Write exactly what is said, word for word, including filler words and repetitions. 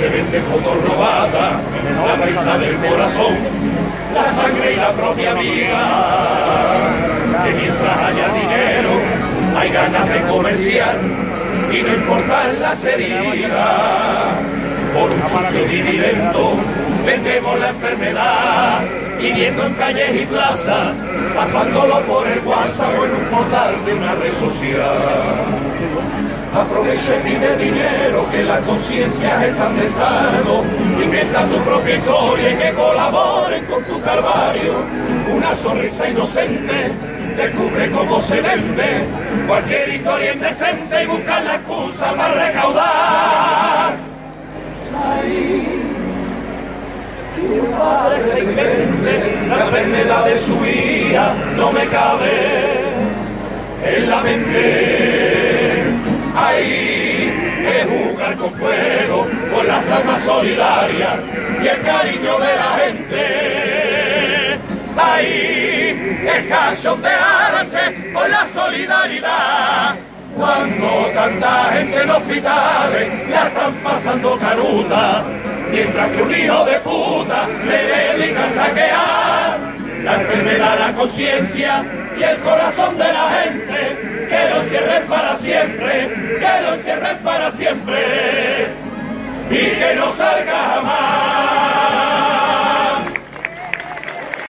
se vende fotos robadas, la prisa del corazón, la sangre y la propia vida. Que mientras haya dinero, hay ganas de comerciar y no importan las heridas. Por un sucio dividendo vendemos la enfermedad, viviendo en calles y plazas, pasándolo por el WhatsApp o en un portal de una red social. Aprovecha y pide dinero, que las conciencias están besando. Inventa tu propia historia y que colaboren con tu calvario. Una sonrisa inocente descubre cómo se vende cualquier historia indecente y busca la excusa para recaudar. Ay, que un padre se invente la enfermedad de su hija, no me cabe en la mente. Hay que jugar con fuego, con las almas solidarias y el cariño de la gente. Hay que cachondearse con la solidaridad, cuando tanta gente en hospitales ya están pasando canuta, mientras que un hijo de puta se dedica a saquear la enfermedad, la conciencia y el corazón de la gente. Que lo encierren para siempre, que lo encierren para siempre y que no salga jamás.